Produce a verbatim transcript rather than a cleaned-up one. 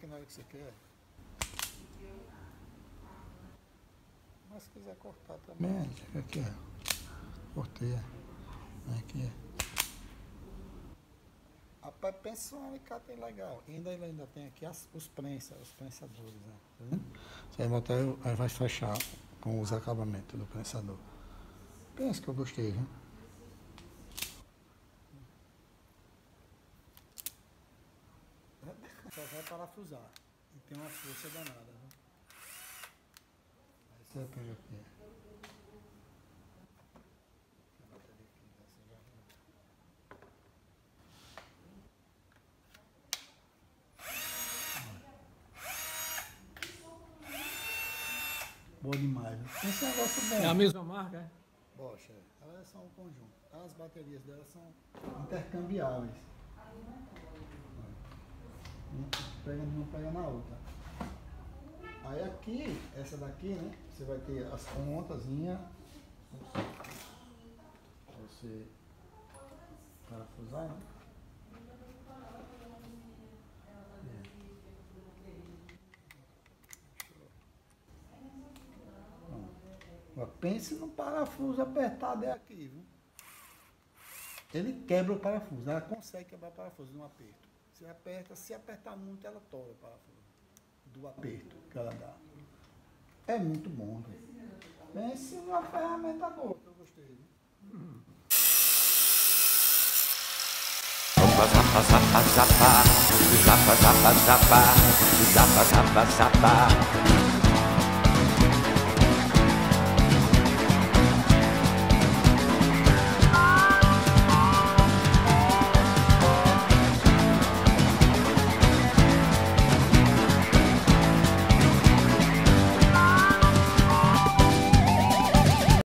maquinário que você quer. Mas se quiser cortar também, aqui, ó. Cortei. Aqui. Rapaz, pensa um alicate legal. E ainda ele ainda tem aqui as, os prensa, os prensadores, né? Tá vendo? Você vai botar, aí vai fechar com os acabamentos do prensador. Pensa que eu gostei, viu? Só vai parafusar. E tem uma força danada, né? Aí você pega aqui. Boa demais, né? Esse negócio bom. É a mesma marca, é? Bosch, é. Elas são um conjunto. As baterias delas são intercambiáveis. Uma pega uma, pega na outra. Aí aqui, essa daqui, né? Você vai ter as pontazinhas. Você parafusar, né? Agora, pense no parafuso apertado é aqui, viu? Ele quebra o parafuso, ela consegue quebrar o parafuso num aperto. Você aperta, se apertar muito, ela tora o parafuso do aperto que ela dá. É muito bom, viu? Pense numa ferramenta boa que eu gostei, viu? Hum. Zapa, zapa, zapa, zapa, zapa, zapa, zapa, zapa, zapa.